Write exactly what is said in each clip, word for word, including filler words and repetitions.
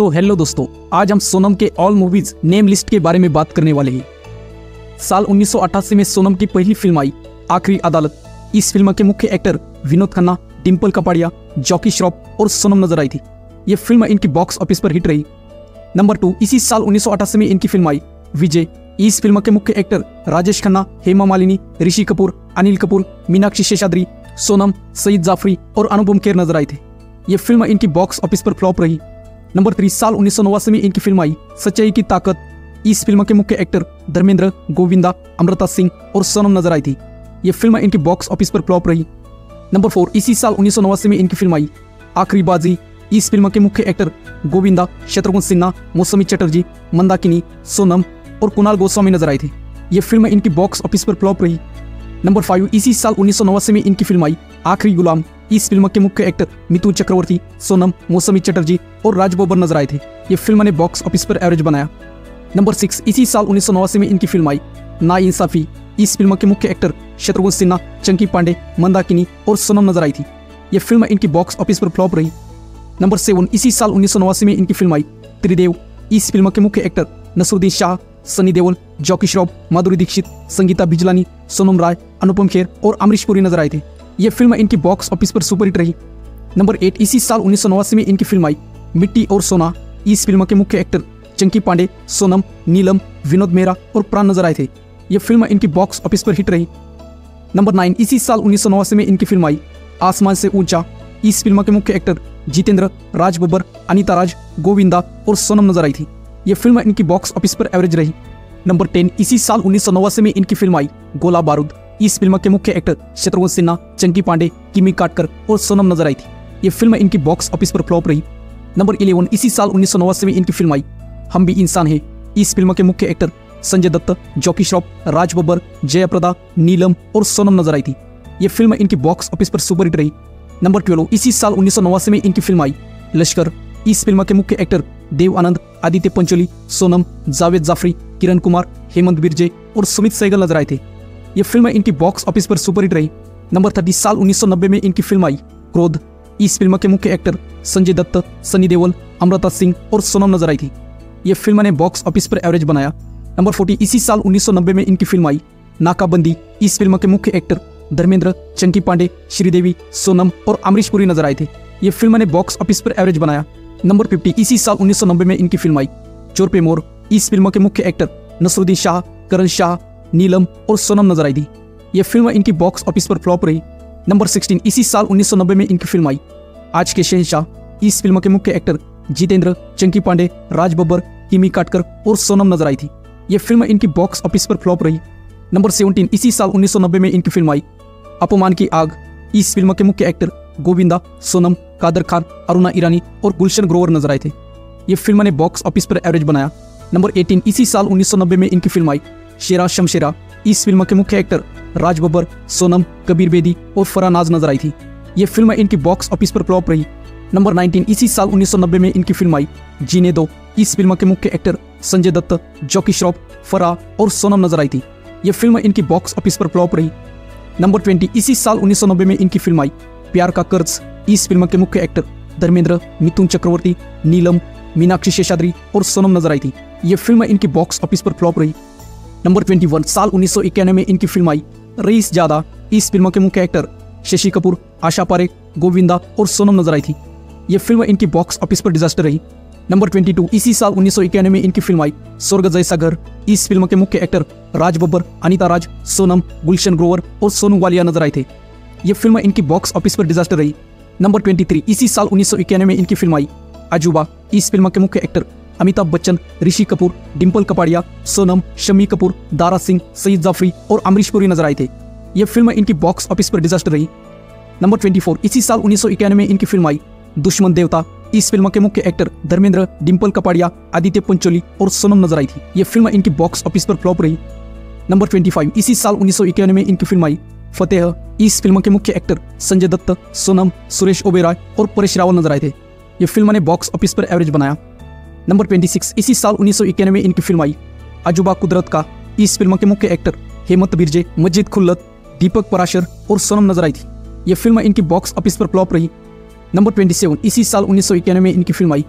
तो हेलो दोस्तों, आज हम सोनम के ऑल मूवीज नेम लिस्ट के बारे में बात करने वाले हैं। साल उन्नीस सौ अट्ठासी में सोनम की पहली फिल्म आई आखिरी अदालत। इस फिल्म के मुख्य एक्टर विनोद खन्ना, डिम्पल कपाड़िया, जॉकी श्रॉफ और सोनम नजर आई थी। यह फिल्म इनकी बॉक्स ऑफिस पर हिट रही। नंबर टू, इसी साल उन्नीस सौ अट्ठासी में इनकी फिल्म आई विजय। इस फिल्म के मुख्य एक्टर राजेश खन्ना, हेमा मालिनी, ऋषि कपूर, अनिल कपूर, मीनाक्षी शेषाद्री, सोनम, सईद जाफरी और अनुपम खेर नजर आए थे। यह फिल्म इनकी बॉक्स ऑफिस पर फ्लॉप रही। नंबर थ्री, साल उन्नीस सौ नवासी में इनकी फिल्म आई सच्चाई की ताकत। इस फिल्म के मुख्य एक्टर धर्मेंद्र, गोविंदा, अमृता सिंह और सोनम नजर आई थी। यह फिल्म इनकी बॉक्स ऑफिस पर फ्लॉप रही। नंबर फोर, इसी साल उन्नीस सौ नवासी में इनकी फिल्म आई आखिरी बाजी। इस फिल्म के मुख्य एक्टर गोविंदा, शत्रुघ्न सिन्हा, मौसमी चटर्जी, मंदाकिनी, सोनम और कुणाल गोस्वामी नजर आए थे। यह फिल्म इनकी बॉक्स ऑफिस पर फ्लॉप रही। नंबर फाइव, इसी साल उन्नीस सौ नवासी में इनकी फिल्म आई आखिरी गुलाम। इस फिल्म के मुख्य एक्टर मिथुन चक्रवर्ती, सोनम, मौसमी चटर्जी और राज बब्बर नजर आए थे। यह फिल्म ने बॉक्स ऑफिस पर एवरेज बनाया। नंबर सिक्स, इसी साल उन्नीस सौ नवासी में इनकी फिल्म आई नाइंसाफी। इस फिल्म के मुख्य एक्टर शत्रुघ्न सिन्हा, चंकी पांडे, मंदाकिनी और सोनम नजर आई थी। यह फिल्म इनकी बॉक्स ऑफिस पर फ्लॉप रही। नंबर सेवन, इसी साल उन्नीस सौ नवासी में इनकी फिल्म आई त्रिदेव। इस फिल्म के मुख्य एक्टर नसरुद्दीन शाह, सनी देओल, जॉकी श्रॉफ, माधुरी दीक्षित, संगीता बिजलानी, सोनम राय, अनुपम खेर और अमरीश पुरी नजर आए थे। यह फिल्म इनकी बॉक्स ऑफिस पर सुपरहिट रही। नंबर एट, इसी साल उन्नीस सौ नवासी में इनकी फिल्म आई मिट्टी और सोना। इस फिल्म के मुख्य एक्टर चंकी पांडे, सोनम, नीलम, विनोद मेहरा और प्राण नजर आए थे। यह फिल्म इनकी बॉक्स ऑफिस पर हिट रही। नंबर नाइन, इसी साल उन्नीस सौ नवासी में इनकी फिल्म आई आसमान से ऊंचा। इस फिल्म के मुख्य एक्टर जितेंद्र, राज बब्बर, अनीता राज, गोविंदा और सोनम नजर आई थी। यह फिल्म इनकी बॉक्स ऑफिस पर एवरेज रही। नंबर टेन, इसी साल उन्नीस सौ नवासी में इनकी फिल्म आई गोला बारूद। इस फिल्म के मुख्य एक्टर शत्रुघ्न सिन्हा, चंकी पांडे, किमी काटकर और सोनम नजर आई थी। यह फिल्म इनकी बॉक्स ऑफिस पर फ्लॉप रही। नंबर इलेवन, इसी साल उन्नीस सौ नवासी में इनकी फिल्म आई हम भी इंसान हैं। इस फिल्म के मुख्य एक्टर संजय दत्त, जॉकी श्रॉफ, राज बब्बर, जयाप्रदा, नीलम और सोनम नजर आई थी। यह फिल्म इनकी बॉक्स ऑफिस पर सुपरहिट रही। नंबर ट्वेल्व, इसी साल उन्नीस सौ नवासी में इनकी फिल्म आई लश्कर। इस फिल्म के मुख्य एक्टर देव आनंद, आदित्य पंचोली, सोनम, जावेद जाफरी, किरण कुमार, हेमंत बिरजे और सुमित सहगल नजर आए थे। यह फिल्म इनकी बॉक्स ऑफिस पर सुपरहिट रही। नंबर थर्टी, साल उन्नीस सौ नब्बे में इनकी फिल्म आई क्रोध। इस फिल्म के मुख्य एक्टर संजय दत्त, सनी देओल, अमृता सिंह और सोनम नजर आई थी। यह फिल्म ने बॉक्स ऑफिस पर एवरेज बनाया। नंबर फोर्टी, इसी साल उन्नीस सौ नब्बे में इनकी फिल्म आई नाकाबंदी। इस फिल्म के मुख्य एक्टर धर्मेंद्र, चंकी पांडे, श्रीदेवी, सोनम और अमरीश पुरी नजर आए थे। यह फिल्म ने बॉक्स ऑफिस पर एवरेज बनाया। नंबर फिफ्टी, इसी साल उन्नीस सौ नब्बे में इनकी फिल्म आई चोर पे मोर। इस फिल्म के मुख्य एक्टर नसरुद्दीन शाह, करण शाह, नीलम और सोनम नजर आई थी। यह फिल्म इनकी बॉक्स ऑफिस पर फ्लॉप रही। नंबर सिक्सटीन, इसी साल उन्नीस सौ नब्बे में इनकी फिल्म आई आज के शहंशाह। इस फिल्म के मुख्य एक्टर जितेंद्र, चंकी पांडे, राज बब्बर, किमी काटकर और सोनम नजर आई थी। यह फिल्म इनकी बॉक्स ऑफिस पर फ्लॉप रही। नंबर सेवनटीन, इसी साल उन्नीस सौ नब्बे में इनकी फिल्म आई अपमान की आग। इस फिल्म के मुख्य एक्टर गोविंदा, सोनम, कादर खान, अरुणा ईरानी और गुलशन ग्रोवर नजर आए थे। यह फिल्म ने बॉक्स ऑफिस पर एवरेज बनाया। नंबर एटीन, इसी साल उन्नीस सौ नब्बे में इनकी फिल्म आई शेरा शमशेरा। इस फिल्म के मुख्य एक्टर राज बब्बर, सोनम, कबीर बेदी और फराह नाज नजर आई थी। यह फिल्म इनकी बॉक्स ऑफिस पर फ्लॉप रही। नंबर नाइनटीन, इसी साल उन्नीस सौ नब्बे में इनकी फिल्म आई जीने दो। इस फिल्म के मुख्य एक्टर संजय दत्त, जॉकी श्रॉफ, फराह और सोनम नजर आई थी। यह फिल्म इनकी बॉक्स ऑफिस पर फ्लॉप रही। नंबर ट्वेंटी, इसी साल उन्नीस सौ नब्बे में इनकी फिल्म आई प्यार का कर्ज। इस फिल्म के मुख्य एक्टर धर्मेंद्र, मिथुन चक्रवर्ती, नीलम, मीनाक्षी शेषाद्री और सोनम नजर आई थी। यह फिल्म इनकी बॉक्स ऑफिस पर फ्लॉप रही। नंबर ट्वेंटी वन, साल उन्नीस सौ इक्यानवे में इनकी फिल्म आई रईस ज्यादा। इस फिल्म के मुख्य एक्टर शशि कपूर, आशा पारेख, गोविंदा और सोनम नजर आई थी। यह फिल्म इनकी बॉक्स ऑफिस पर डिजास्टर रही। नंबर ट्वेंटी टू, इसी साल उन्नीस सौ इक्यानवे में इनकी फिल्म आई स्वर्ग जैसा घर। इस फिल्म के मुख्य एक्टर राज बब्बर, अनीता राज, सोनम, गुलशन ग्रोवर और सोनू वालिया नजर आए थे। यह फिल्म इनकी बॉक्स ऑफिस पर डिजास्टर रही। नंबर ट्वेंटी थ्री, इसी साल उन्नीस सौ इक्यानवे में इनकी फिल्म आई अजूबा। इस फिल्म के मुख्य एक्टर अमिताभ बच्चन, ऋषि कपूर, डिम्पल कपाड़िया, सोनम, शम्मी कपूर, दारा सिंह, सईद जाफरी और अमरीश पुरी नजर आए थे। यह फिल्म इनकी बॉक्स ऑफिस पर डिजास्टर रही। नंबर ट्वेंटी फोर, इसी साल उन्नीस सौ इक्यानवे में इनकी फिल्म आई दुश्मन देवता। इस फिल्म के मुख्य एक्टर धर्मेंद्र, डिम्पल कपाड़िया, आदित्य पंचोली और सोनम नजर आई थी। यह फिल्म इनकी बॉक्स ऑफिस पर फ्लॉप रही। नंबर ट्वेंटी फाइव, इसी साल उन्नीस सौ इक्यानवे में इनकी फिल्म आई फतेह। इस फिल्म के मुख्य एक्टर संजय दत्त, सोनम, सुरेश ओबेरॉय और परेश रावल नजर आए थे। यह फिल्म ने बॉक्स ऑफिस पर एवरेज बनाया। नंबर ट्वेंटी सिक्स, इसी साल उन्नीस सौ इक्यानवे में इनकी फिल्म आई अजूबा कुदरत का। इस फिल्म के मुख्य एक्टर हेमंत बिरजे, मजीद खुल्लत, दीपक पराशर और सोनम नजर आई थी। यह फिल्म इनकी बॉक्स ऑफिस पर फ्लॉप रही। नंबर ट्वेंटी सेवन, इसी साल उन्नीस सौ इक्यानवे में इनकी फिल्म आई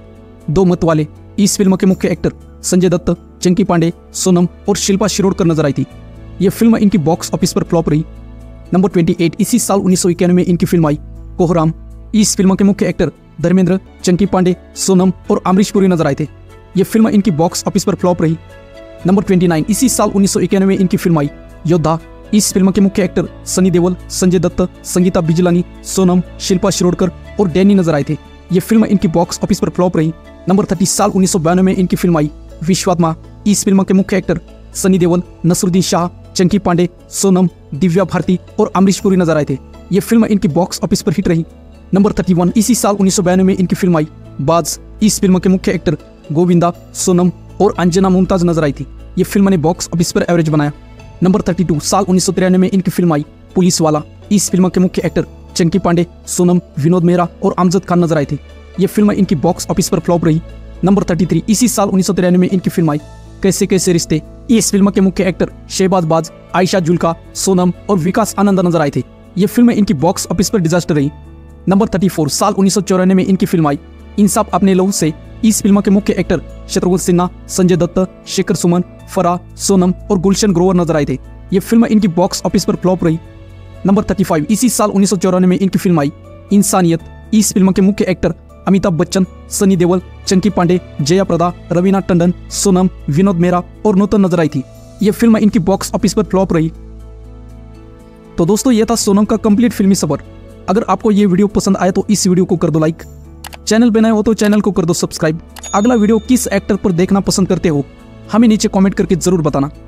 दो मत वाले। इस फिल्म के मुख्य एक्टर संजय दत्त, चंकी पांडे, सोनम और शिल्पा शिरोडकर नजर आई थी। यह फिल्म इनकी बॉक्स ऑफिस पर फ्लॉप रही। नंबर अट्ठाईस, इसी साल उन्नीस सौ इक्यानवे में इनकी फिल्म आई कोहराम। इस फिल्म के मुख्य एक्टर धर्मेंद्र, चंकी पांडे, सोनम और अमरीश पुरी नजर आए थे। यह फिल्म इनकी बॉक्स ऑफिस पर फ्लॉप रही। नंबर उनतीस, इसी साल उन्नीस सौ इक्यानवे में इनकी फिल्म आई योद्धा। इस फिल्म के मुख्य एक्टर सनी देओल, संजय दत्त, संगीता बिजलानी, सोनम, शिल्पा शिरोडकर और डैनी नजर आए थे। यह फिल्म इनकी बॉक्स ऑफिस पर फ्लॉप रही। नंबर तीस, साल उन्नीस सौ बानवे में इनकी फिल्म आई विश्वात्मा। इस फिल्म के मुख्य एक्टर सनी देओल, नसरुद्दीन शाह, चंकी पांडे, सोनम, दिव्या भारती और अमरीश पुरी नजर आए थे। यह फिल्म इनकी बॉक्स ऑफिस पर हिट रही। नंबर इकतीस, इसी साल उन्नीस सौ बानवे में इनकी फिल्म आई बाज। इस फिल्म के मुख्य एक्टर गोविंदा, सोनम और अंजना मुमताज नजर आई थी। यह फिल्म ने बॉक्स ऑफिस पर एवरेज बनाया। नंबर बत्तीस, साल उन्नीस सौ तिरानवे में इनकी फिल्म आई पुलिस वाला। इस फिल्म के मुख्य एक्टर चंकी पांडे, सोनम, विनोद मेहरा और अमजद खान नजर आए थे। यह फिल्म इनकी बॉक्स ऑफिस पर फ्लॉप रही। नंबर तैंतीस, इसी साल उन्नीस सौ तिरानवे में इनकी फिल्म आई कैसे कैसे रिश्ते। इस फिल्म के मुख्य एक्टर शहबाज बाज, आयशा जुल्का, सोनम और विकास आनंद नजर आए थे। यह फिल्म इनकी बॉक्स ऑफिस पर डिजास्टर रही। नंबर चौंतीस, साल उन्नीस सौ चौरानवे में इनकी फिल्म आई इंसाफ अपने लहू से। इस फिल्म के मुख्य एक्टर शत्रुघ्न सिन्हा, संजय दत्त, शेखर सुमन, फराह, सोनम और गुलशन ग्रोवर नजर आए थे। यह फिल्म इनकी बॉक्स ऑफिस पर फ्लॉप रही। नंबर पैंतीस, इसी साल उन्नीस सौ चौरानवे में इनकी फिल्म आई इंसानियत। इस फिल्म के मुख्य एक्टर अमिताभ बच्चन, सनी देओल, चंकी पांडे, जया प्रदा, रवीना टंडन, सोनम, विनोद मेहरा और नूतन नजर आई थी। यह फिल्म इनकी बॉक्स ऑफिस पर फ्लॉप रही। तो दोस्तों, यह था सोनम का कंप्लीट फिल्मी सफर। अगर आपको यह वीडियो पसंद आए तो इस वीडियो को कर दो लाइक, चैनल पे नए हो तो चैनल को कर दो सब्सक्राइब। अगला वीडियो किस एक्टर पर देखना पसंद करते हो हमें नीचे कमेंट करके जरूर बताना।